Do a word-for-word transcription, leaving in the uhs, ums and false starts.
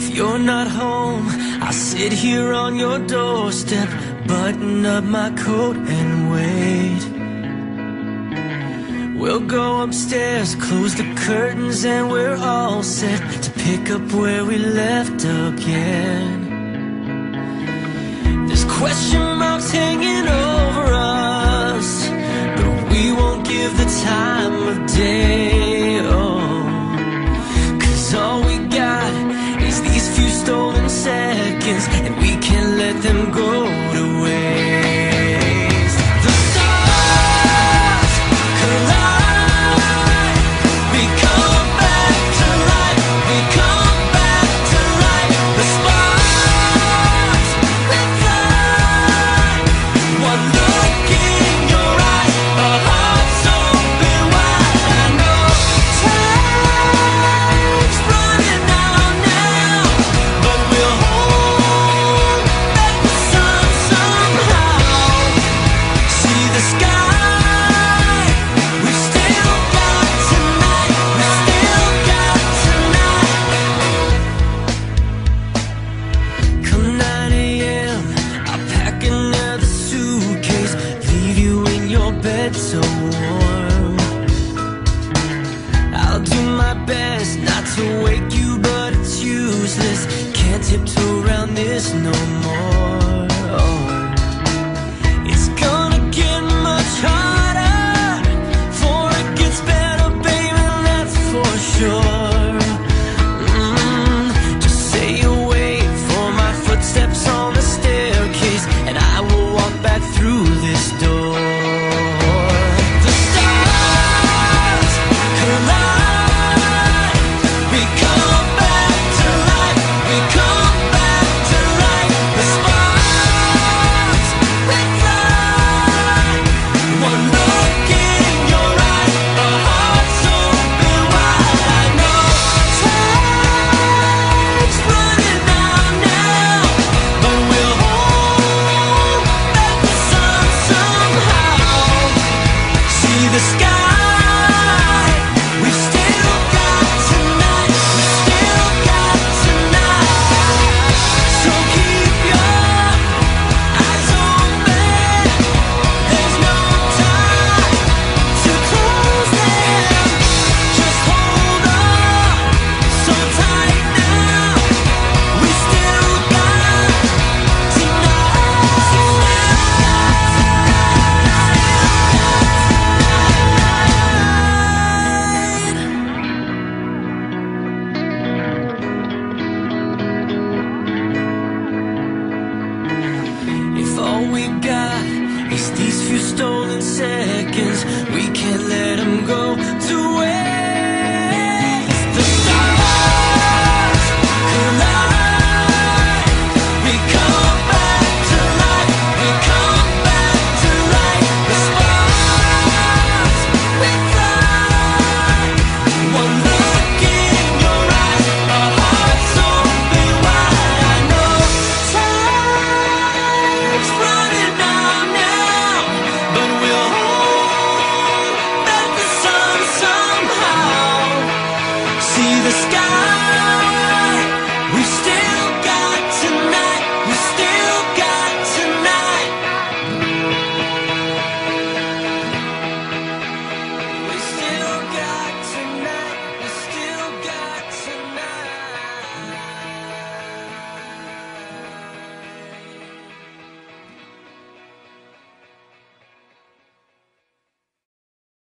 If you're not home, I'll sit here on your doorstep, button up my coat and wait. We'll go upstairs, close the curtains, and we're all set to pick up where we left again. There's question marks hanging over us, but we won't give the time of day, oh. Cause all we got is these few stolen seconds, and we can't let them go to waste. The stars collide, we come back to life, we come back to life. The sparks, they fly. One look in your eyes, our hearts open wide. I know time's running out now, but we'll hold back the sun somehow. See the sky, we've still got tonight, we've still got tonight. Come nine A M, I'll pack another suitcase, leave you in your bed so warm. I'll do my best not to wake you, but it's useless. Can't tiptoe around this no more. Oh. It's gonna get much harder before it gets better, baby, that's for sure. Mm, just say you wait for my footsteps on the staircase, and I will walk back through this door. The stars collide, we come back to life, we come back to life. The sparks, they fly. One look in your eyes, our hearts open wide. I know time's running out now, but we'll hold back the sun somehow. See the sky, we've still got tonight, we've still got tonight. So keep your eyes open, there's no time to close them. Just hold on so tight now, we still got If all we got is these few stolen seconds, we can't let them go to waste.